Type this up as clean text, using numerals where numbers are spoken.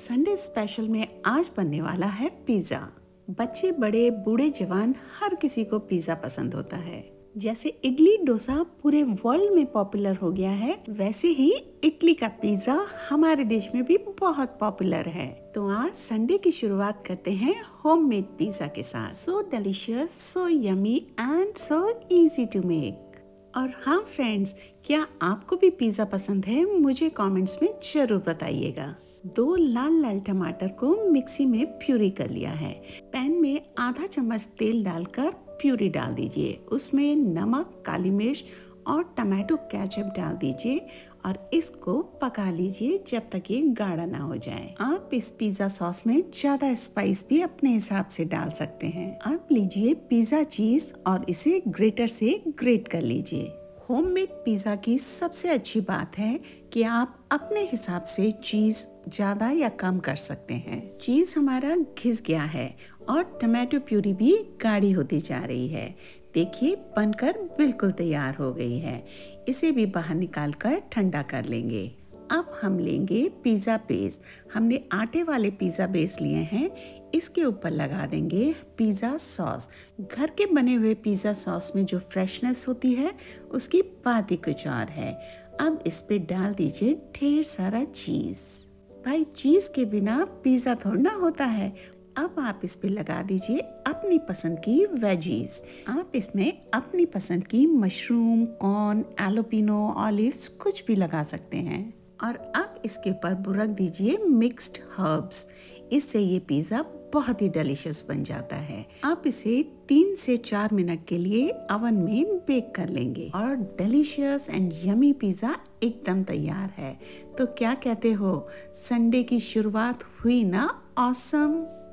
Sunday special में आज बनने वाला है पिज्जा। बच्चे बड़े बूढ़े जवान हर किसी को पिज्जा पसंद होता है। जैसे इडली डोसा पूरे वर्ल्ड में पॉपुलर हो गया है, वैसे ही इडली का पिज्जा हमारे देश में भी बहुत पॉपुलर है। तो आज संडे की शुरुआत करते हैं होममेड पिज्जा के साथ। So delicious, so yummy and so easy to make. और हाँ फ्रेंड्स, क्या आपको भी पिज्जा पसंद है? मुझे कमेंट्स में जरूर बताइएगा। 2 लाल लाल टमाटर को मिक्सी में प्यूरी कर लिया है। पैन में आधा चम्मच तेल डालकर प्यूरी डाल दीजिए। उसमें नमक, काली मिर्च और टमाटो केचप डाल दीजिए और इसको पका लीजिए जब तक ये गाढ़ा ना हो जाए। आप इस पिज्जा सॉस में ज्यादा स्पाइस भी अपने हिसाब से डाल सकते हैं। अब लीजिए पिज्जा चीज और इसे ग्रेटर से ग्रेट कर लीजिए। होममेड पिज्जा की सबसे अच्छी बात है कि आप अपने हिसाब से चीज ज्यादा या कम कर सकते हैं। चीज हमारा घिस गया है और टमाटो प्यूरी भी गाढ़ी होती जा रही है। देखिए बनकर बिल्कुल तैयार हो गई है। इसे भी बाहर निकाल कर ठंडा कर लेंगे। अब हम लेंगे पिज्जा बेस। हमने आटे वाले पिज्जा बेस लिए हैं। इसके ऊपर लगा देंगे पिज्जा सॉस। घर के बने हुए पिज्जा सॉस में जो फ्रेशनेस होती है उसकी बात ही कुछ और है। अब इस पे डाल दीजिए ढेर सारा चीज। भाई चीज के बिना पिज्जा थोड़ा ना होता है। अब आप इस पे लगा दीजिए अपनी पसंद की वेजीज। आप इसमें अपनी पसंद की मशरूम, कॉर्न, एलोपिनो, ऑलिव्स कुछ भी लगा सकते हैं। और अब इसके ऊपर बुरक दीजिए मिक्स्ड हर्ब्स। इससे ये पिज्जा बहुत ही डिलीशियस बन जाता है। आप इसे 3 से 4 मिनट के लिए ओवन में बेक कर लेंगे और डिलीशियस एंड यमी पिज्जा एकदम तैयार है। तो क्या कहते हो, संडे की शुरुआत हुई ना ऑसम।